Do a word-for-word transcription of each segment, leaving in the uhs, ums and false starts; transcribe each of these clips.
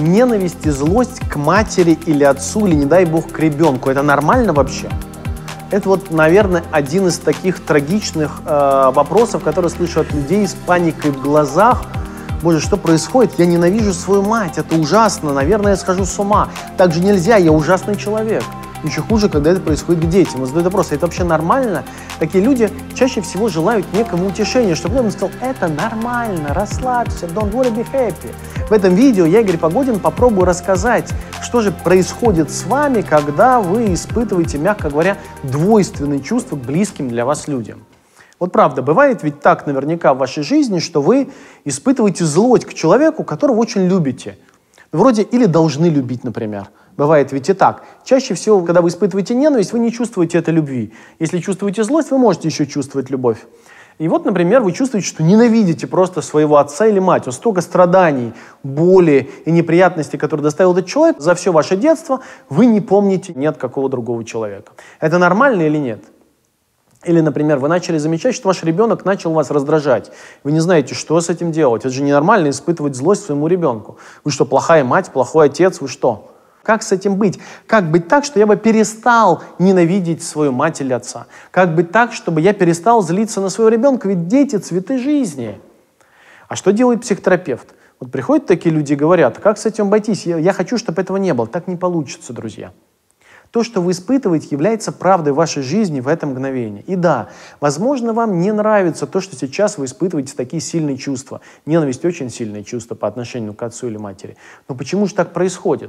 ненависть и злость к матери или отцу, или, не дай бог, к ребенку. Это нормально вообще? Это вот, наверное, один из таких трагичных э, вопросов, которые слышу от людей с паникой в глазах. Боже, что происходит? Я ненавижу свою мать, это ужасно, наверное, я схожу с ума. Так же нельзя, я ужасный человек. Еще хуже, когда это происходит к детям. Он задает вопрос, это вообще нормально? Такие люди чаще всего желают некому утешения, чтобы он сказал, это нормально, расслабься, don't worry, be happy. В этом видео я, Игорь Погодин, попробую рассказать, что же происходит с вами, когда вы испытываете, мягко говоря, двойственные чувства к близким для вас людям. Вот правда, бывает ведь так наверняка в вашей жизни, что вы испытываете злость к человеку, которого очень любите. Вроде или должны любить, например. Бывает ведь и так. Чаще всего, когда вы испытываете ненависть, вы не чувствуете этой любви. Если чувствуете злость, вы можете еще чувствовать любовь. И вот, например, вы чувствуете, что ненавидите просто своего отца или мать. Вот столько страданий, боли и неприятностей, которые доставил этот человек за все ваше детство, вы не помните ни от какого другого человека. Это нормально или нет? Или, например, вы начали замечать, что ваш ребенок начал вас раздражать. Вы не знаете, что с этим делать. Это же ненормально испытывать злость своему ребенку. Вы что, плохая мать, плохой отец, вы что? Как с этим быть? Как быть так, что я бы перестал ненавидеть свою мать или отца? Как быть так, чтобы я перестал злиться на своего ребенка? Ведь дети — цветы жизни. А что делает психотерапевт? Вот приходят такие люди и говорят, как с этим обойтись? Я, я хочу, чтобы этого не было. Так не получится, друзья. То, что вы испытываете, является правдой в вашей жизни в это мгновение. И да, возможно, вам не нравится то, что сейчас вы испытываете такие сильные чувства. Ненависть — очень сильное чувство по отношению к отцу или матери. Но почему же так происходит?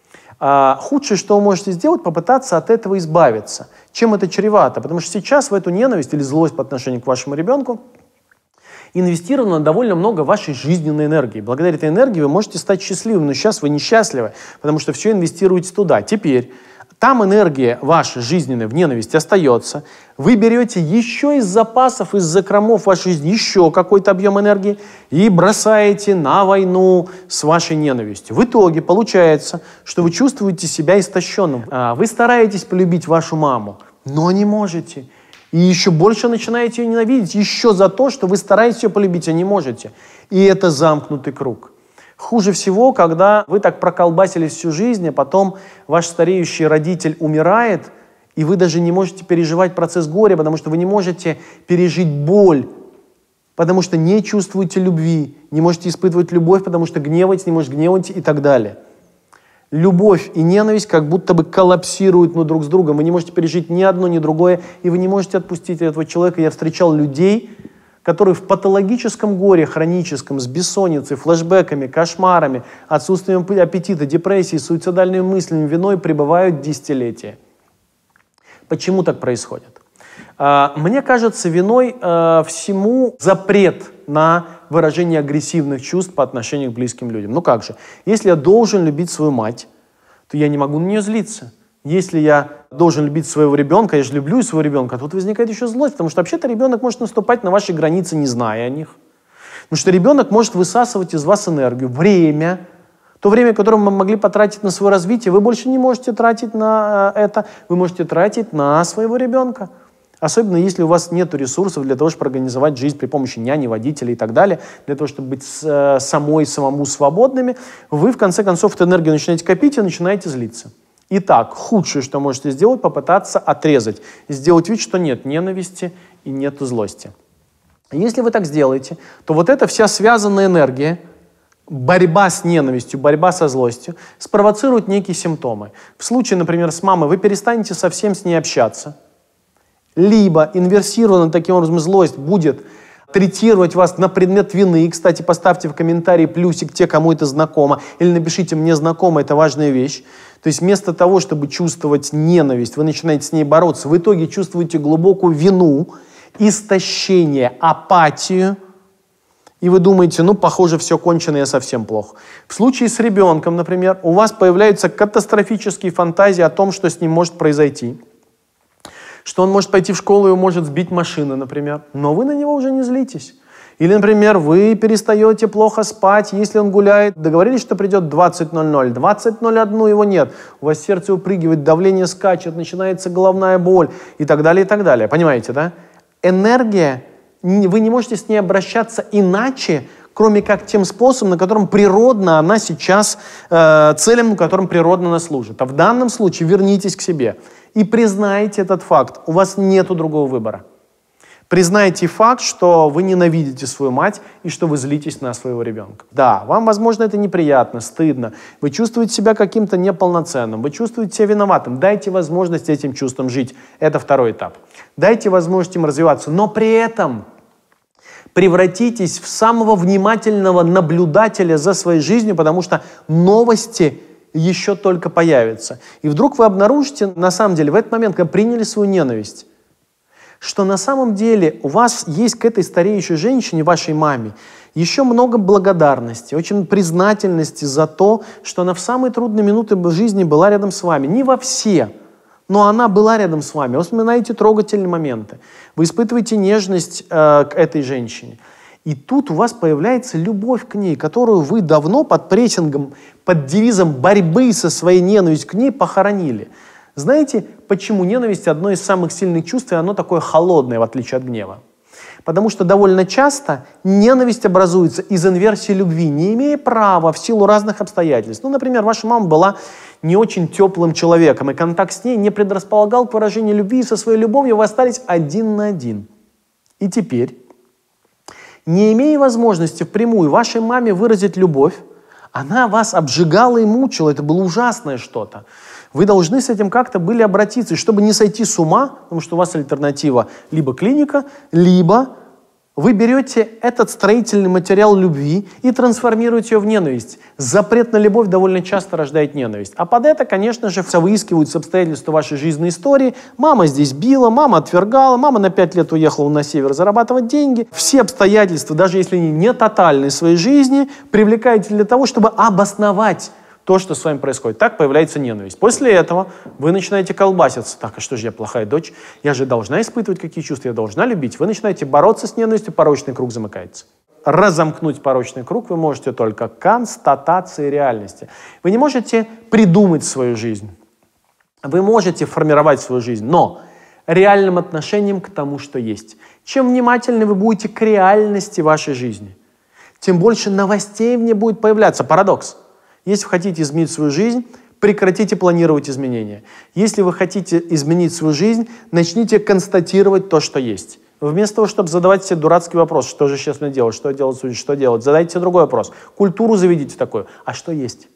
А, худшее, что вы можете сделать, попытаться от этого избавиться. Чем это чревато? Потому что сейчас в эту ненависть или злость по отношению к вашему ребенку инвестировано довольно много вашей жизненной энергии. Благодаря этой энергии вы можете стать счастливым, но сейчас вы несчастливы, потому что все инвестируете туда. Теперь там энергия ваша жизненная в ненависти остается. Вы берете еще из запасов, из закромов вашей жизни еще какой-то объем энергии и бросаете на войну с вашей ненавистью. В итоге получается, что вы чувствуете себя истощенным. Вы стараетесь полюбить вашу маму, но не можете. И еще больше начинаете ее ненавидеть, еще за то, что вы стараетесь ее полюбить, а не можете. И это замкнутый круг. Хуже всего, когда вы так проколбасились всю жизнь, а потом ваш стареющий родитель умирает, и вы даже не можете переживать процесс горя, потому что вы не можете пережить боль, потому что не чувствуете любви, не можете испытывать любовь, потому что гневаетесь, не можете гневать и так далее. Любовь и ненависть как будто бы коллапсируют ну, друг с другом. Вы не можете пережить ни одно, ни другое, и вы не можете отпустить этого человека. Я встречал людей, которые в патологическом горе, хроническом, с бессонницей, флешбеками, кошмарами, отсутствием аппетита, депрессией, суицидальными мыслями, виной пребывают десятилетия. Почему так происходит? Мне кажется, виной всему запрет на выражение агрессивных чувств по отношению к близким людям. Ну как же? Если я должен любить свою мать, то я не могу на нее злиться. Если я должен любить своего ребенка, я же люблю своего ребенка, то тут возникает еще злость, потому что вообще-то ребенок может наступать на ваши границы, не зная о них. Потому что ребенок может высасывать из вас энергию, время. То время, которое мы могли потратить на свое развитие, вы больше не можете тратить на это, вы можете тратить на своего ребенка. Особенно если у вас нет ресурсов для того, чтобы организовать жизнь при помощи няни, водителя и так далее, для того, чтобы быть с, самой самому свободными, вы в конце концов эту энергию начинаете копить и начинаете злиться. Итак, худшее, что можете сделать, попытаться отрезать, сделать вид, что нет ненависти и нет злости. Если вы так сделаете, то вот эта вся связанная энергия, борьба с ненавистью, борьба со злостью, спровоцирует некие симптомы. В случае, например, с мамой вы перестанете совсем с ней общаться, либо инверсированная таким образом злость будет третировать вас на предмет вины. И, кстати, поставьте в комментарии плюсик те, кому это знакомо, или напишите «мне знакомо», это важная вещь. То есть вместо того, чтобы чувствовать ненависть, вы начинаете с ней бороться, в итоге чувствуете глубокую вину, истощение, апатию, и вы думаете, ну, похоже, все кончено, я совсем плохо. В случае с ребенком, например, у вас появляются катастрофические фантазии о том, что с ним может произойти, что он может пойти в школу и его может сбить машина, например, но вы на него уже не злитесь. Или, например, вы перестаете плохо спать, если он гуляет. Договорились, что придет двадцать ноль ноль. двадцать ноль один его нет. У вас сердце упрыгивает, давление скачет, начинается головная боль и так далее, и так далее. Понимаете, да? Энергия, вы не можете с ней обращаться иначе, кроме как тем способом, на котором природно она сейчас, э, целям, на котором природно она служит. А в данном случае вернитесь к себе и признайте этот факт. У вас нет другого выбора. Признайте факт, что вы ненавидите свою мать и что вы злитесь на своего ребенка. Да, вам, возможно, это неприятно, стыдно. Вы чувствуете себя каким-то неполноценным, вы чувствуете себя виноватым. Дайте возможность этим чувствам жить. Это второй этап. Дайте возможность им развиваться, но при этом превратитесь в самого внимательного наблюдателя за своей жизнью, потому что новости еще только появятся. И вдруг вы обнаружите, на самом деле, в этот момент, когда приняли свою ненависть, что на самом деле у вас есть к этой стареющей женщине, вашей маме, еще много благодарности, очень признательности за то, что она в самые трудные минуты жизни была рядом с вами. Не во все, но она была рядом с вами. Вы вспоминаете трогательные моменты, вы испытываете нежность э, к этой женщине. И тут у вас появляется любовь к ней, которую вы давно под прессингом, под девизом борьбы со своей ненавистью к ней похоронили. Знаете, почему ненависть одно из самых сильных чувств, и оно такое холодное, в отличие от гнева? Потому что довольно часто ненависть образуется из инверсии любви, не имея права в силу разных обстоятельств. Ну, например, ваша мама была не очень теплым человеком, и контакт с ней не предрасполагал к выражению любви, и со своей любовью вы остались один на один. И теперь, не имея возможности впрямую вашей маме выразить любовь, она вас обжигала и мучила, это было ужасное что-то. Вы должны с этим как-то были обратиться, и чтобы не сойти с ума, потому что у вас альтернатива либо клиника, либо вы берете этот строительный материал любви и трансформируете ее в ненависть. Запрет на любовь довольно часто рождает ненависть. А под это, конечно же, выискиваются обстоятельства вашей жизненной истории. Мама здесь била, мама отвергала, мама на пять лет уехала на север зарабатывать деньги. Все обстоятельства, даже если они не тотальны в своей жизни, привлекаете для того, чтобы обосновать то, что с вами происходит. Так появляется ненависть. После этого вы начинаете колбаситься. Так, а что же я плохая дочь? Я же должна испытывать какие чувства, я должна любить. Вы начинаете бороться с ненавистью, порочный круг замыкается. Разомкнуть порочный круг вы можете только констатацией реальности. Вы не можете придумать свою жизнь. Вы можете формировать свою жизнь, но реальным отношением к тому, что есть. Чем внимательнее вы будете к реальности вашей жизни, тем больше новостей в ней будет появляться. Парадокс. Если вы хотите изменить свою жизнь, прекратите планировать изменения. Если вы хотите изменить свою жизнь, начните констатировать то, что есть. Вместо того, чтобы задавать себе дурацкий вопрос, что же сейчас мне делать, что делать, что делать, задайте себе другой вопрос. Культуру заведите такую. А что есть?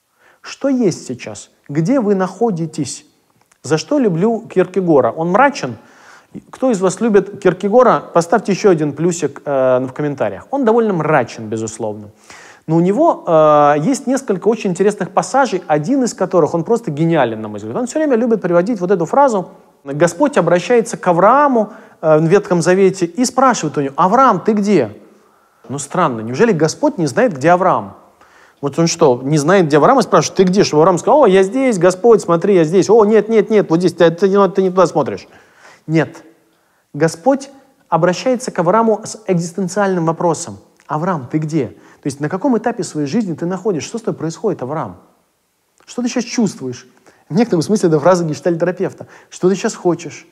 Что есть сейчас? Где вы находитесь? За что люблю Киркегора? Он мрачен? Кто из вас любит Киркегора? Поставьте еще один плюсик э, в комментариях. Он довольно мрачен, безусловно. Но у него э, есть несколько очень интересных пассажей, один из которых, он просто гениален, на мой взгляд. Он все время любит приводить вот эту фразу. Господь обращается к Аврааму э, в Ветхом Завете и спрашивает у него: «Авраам, ты где?» Ну странно, неужели Господь не знает, где Авраам? Вот он что, не знает, где Авраам, и спрашивает: «Ты где?» Чтобы Авраам сказал: «О, я здесь, Господь, смотри, я здесь». «О, нет, нет, нет, вот здесь, ты, ты, ты не туда смотришь». Нет. Господь обращается к Аврааму с экзистенциальным вопросом: «Авраам, ты где?» То есть на каком этапе своей жизни ты находишься? Что с тобой происходит, Авраам? Что ты сейчас чувствуешь? В некотором смысле это фраза гештальтерапевта. Что ты сейчас хочешь?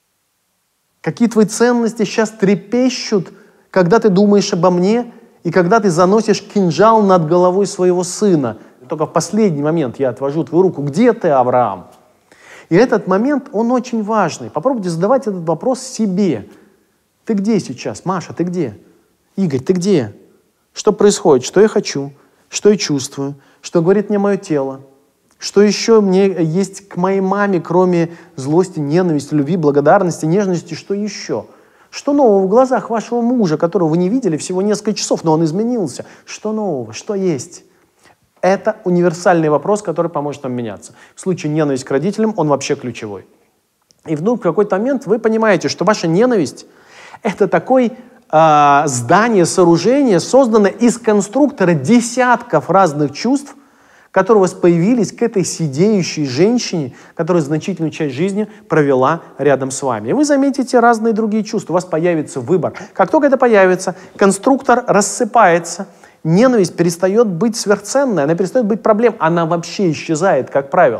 Какие твои ценности сейчас трепещут, когда ты думаешь обо мне и когда ты заносишь кинжал над головой своего сына? Только в последний момент я отвожу твою руку. Где ты, Авраам? И этот момент, он очень важный. Попробуйте задавать этот вопрос себе. Ты где сейчас? Маша, ты где? Игорь, ты где? Что происходит? Что я хочу? Что я чувствую? Что говорит мне мое тело? Что еще мне есть к моей маме, кроме злости, ненависти, любви, благодарности, нежности? Что еще? Что нового в глазах вашего мужа, которого вы не видели всего несколько часов, но он изменился? Что нового? Что есть? Это универсальный вопрос, который поможет нам меняться. В случае ненависти к родителям он вообще ключевой. И вдруг в какой-то момент вы понимаете, что ваша ненависть – это такой э, здание, сооружение, созданное из конструктора десятков разных чувств, которые у вас появились к этой сидеющей женщине, которая значительную часть жизни провела рядом с вами. И вы заметите разные другие чувства, у вас появится выбор. Как только это появится, конструктор рассыпается, ненависть перестает быть сверхценной, она перестает быть проблемой, она вообще исчезает, как правило.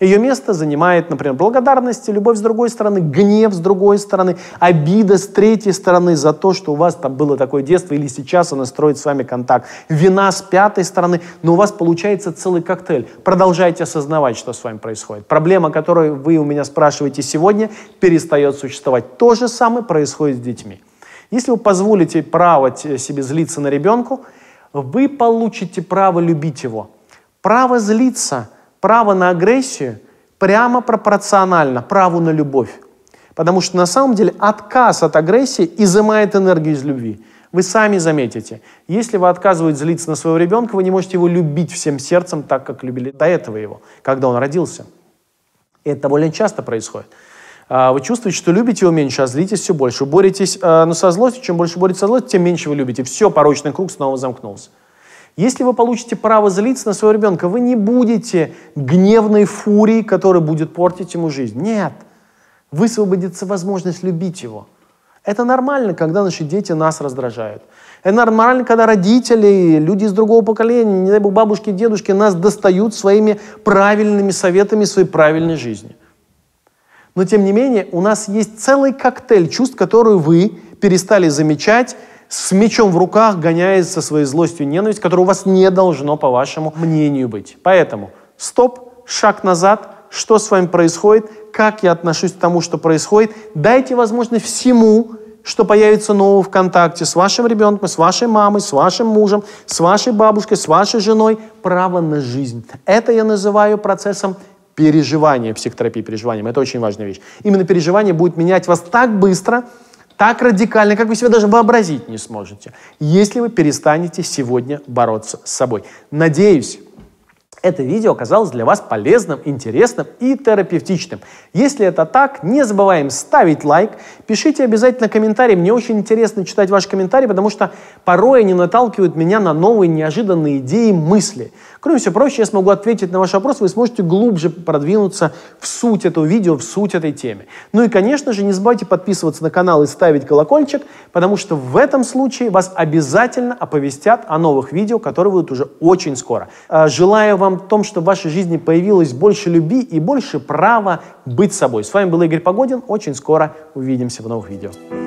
Ее место занимает, например, благодарность, любовь с другой стороны, гнев с другой стороны, обида с третьей стороны за то, что у вас там было такое детство, или сейчас она строит с вами контакт, вина с пятой стороны, но у вас получается целый коктейль. Продолжайте осознавать, что с вами происходит. Проблема, которую вы у меня спрашиваете сегодня, перестает существовать. То же самое происходит с детьми. Если вы позволите право себе злиться на ребенка, вы получите право любить его. Право злиться, право на агрессию прямо пропорционально праву на любовь. Потому что на самом деле отказ от агрессии изымает энергию из любви. Вы сами заметите, если вы отказываетесь злиться на своего ребенка, вы не можете его любить всем сердцем так, как любили до этого его, когда он родился. И это довольно часто происходит. Вы чувствуете, что любите его меньше, а злитесь все больше. Вы боретесь ну, со злостью, чем больше боретесь со злостью, тем меньше вы любите. Все, порочный круг снова замкнулся. Если вы получите право злиться на своего ребенка, вы не будете гневной фурией, которая будет портить ему жизнь. Нет. Высвободится возможность любить его. Это нормально, когда наши дети нас раздражают. Это нормально, когда родители, люди из другого поколения, не дай бог бабушки, дедушки, нас достают своими правильными советами своей правильной жизни. Но, тем не менее, у нас есть целый коктейль чувств, которые вы перестали замечать, с мечом в руках, гоняясь со своей злостью и ненавистью, которая у вас не должно, по вашему мнению, быть. Поэтому стоп, шаг назад, что с вами происходит, как я отношусь к тому, что происходит. Дайте возможность всему, что появится нового в контакте с вашим ребенком, с вашей мамой, с вашим мужем, с вашей бабушкой, с вашей женой, право на жизнь. Это я называю процессом переживания, психотерапии переживанием. Это очень важная вещь. Именно переживание будет менять вас так быстро, так радикально, как вы себе даже вообразить не сможете, если вы перестанете сегодня бороться с собой. Надеюсь, это видео оказалось для вас полезным, интересным и терапевтичным. Если это так, не забываем ставить лайк, пишите обязательно комментарии. Мне очень интересно читать ваши комментарии, потому что порой они наталкивают меня на новые, неожиданные идеи, мысли. Кроме всего прочего, я смогу ответить на ваш вопрос, вы сможете глубже продвинуться в суть этого видео, в суть этой темы. Ну и, конечно же, не забывайте подписываться на канал и ставить колокольчик, потому что в этом случае вас обязательно оповестят о новых видео, которые будут уже очень скоро. Желаю вам в том, чтобы в вашей жизни появилось больше любви и больше права быть собой. С вами был Игорь Погодин. Очень скоро увидимся в новых видео.